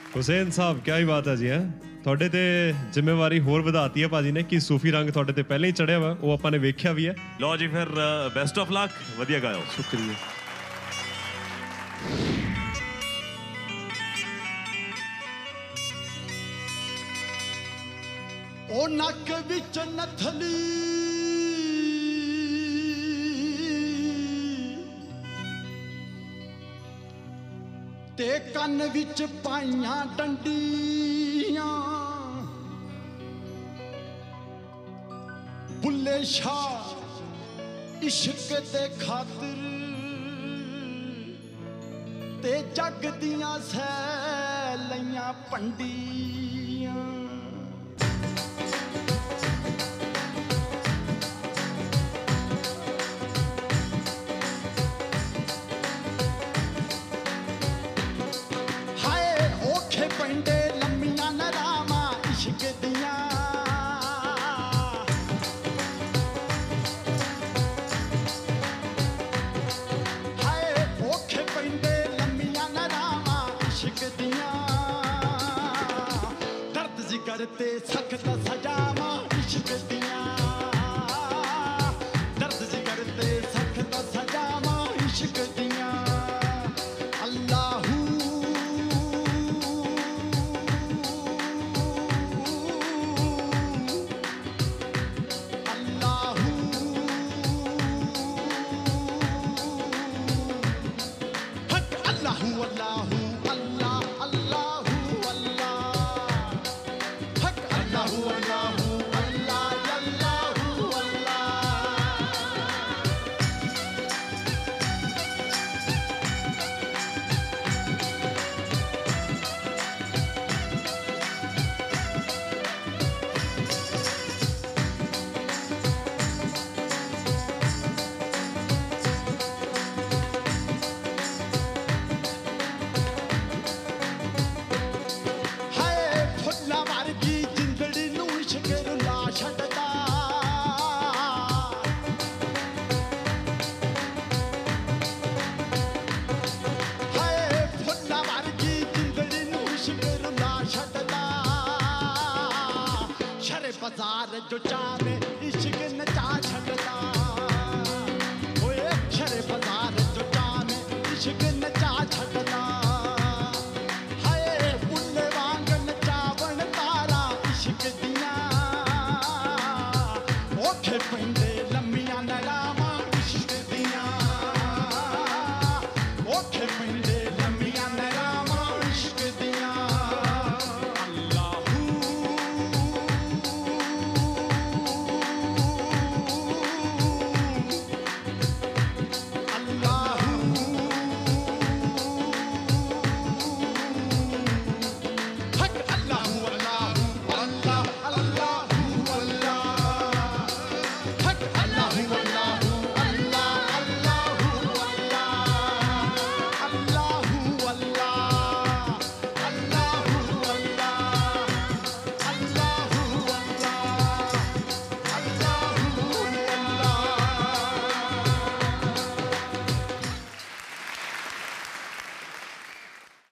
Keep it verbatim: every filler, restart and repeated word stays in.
हुसैन साहब क्या ही बात है जी है ਤੁਹਾਡੇ ਤੇ ਜ਼ਿੰਮੇਵਾਰੀ ਹੋਰ ਵਧਾਤੀ ਹੈ ਭਾਜੀ ਨੇ ਕਿ ਸੂਫੀ ਰੰਗ ਤੁਹਾਡੇ ਤੇ ਪਹਿਲਾਂ ਹੀ ਚੜਿਆ ਵਾ ਉਹ ਆਪਾਂ ਨੇ ਵੇਖਿਆ ਵੀ ਹੈ ਲਓ ਜੀ ਫਿਰ ਬੈਸਟ ਆਫ ਲੱਕ ਵਧੀਆ ਗਾਇਓ ਸ਼ੁਕਰੀਆ ਉਹ ਨੱਕ ਵਿੱਚ ਨਥਲੀ ਤੇ ਕੰਨ ਵਿੱਚ ਪਾਈਆਂ ਡੰਡੀਆਂ ਬੁੱਲੇ ਸ਼ਾਹ ਇਸ਼ਕ ਦੇ ਖਾਤਰ ਤੇ ਜੱਗ ਦੀਆਂ ਸੈ ਲਈਆਂ ਪੰਡੀਆਂ पंडे लम्मियां नरामा इश्क दियां हाय औखे पंडे लम्मियां नरामा इश्क दियां दर्द जिगर ते सख्त सजामा इश्क दियां दर्द जिगर ते सख्त सजामा इश्क दियां बाजार जो चावे